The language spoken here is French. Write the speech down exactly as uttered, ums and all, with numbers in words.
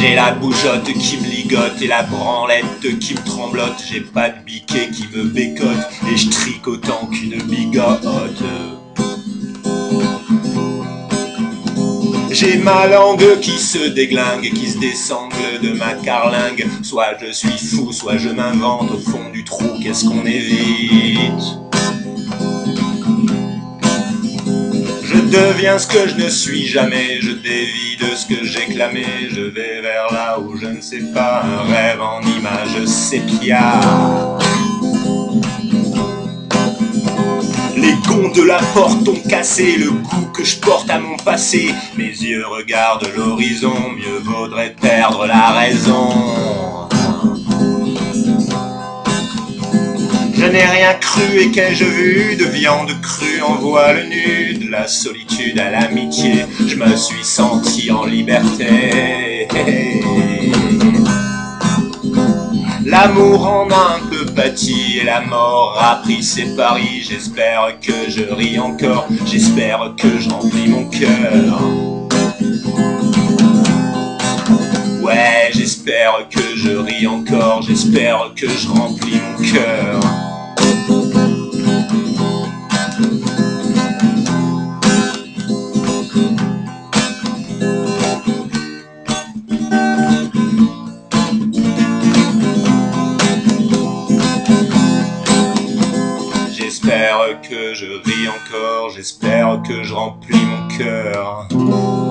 J'ai la bougeotte qui me ligote et la branlette qui me tremblote. J'ai pas de biquet qui me bécote et je trique autant qu'une bigote. J'ai ma langue qui se déglingue, qui se désangle de ma carlingue. Soit je suis fou, soit je m'invente au fond du trou. Qu'est-ce qu'on évite? Je deviens ce que je ne suis jamais, je dévie de ce que j'ai clamé. Je vais vers là où je ne sais pas, un rêve en images sépia. Les gonds de la porte ont cassé le goût que je porte à mon passé. Mes yeux regardent l'horizon, mieux vaudrait perdre la raison. Je n'ai rien cru et qu'ai-je vu de viande crue en voile nu, de la solitude à l'amitié, je me suis senti en liberté. L'amour en a un peu pâti et la mort a pris ses paris. J'espère que je ris encore, j'espère que je remplis mon cœur. Ouais, j'espère que je ris encore, j'espère que je remplis mon cœur. J'espère que je ris encore, j'espère que je remplis mon cœur.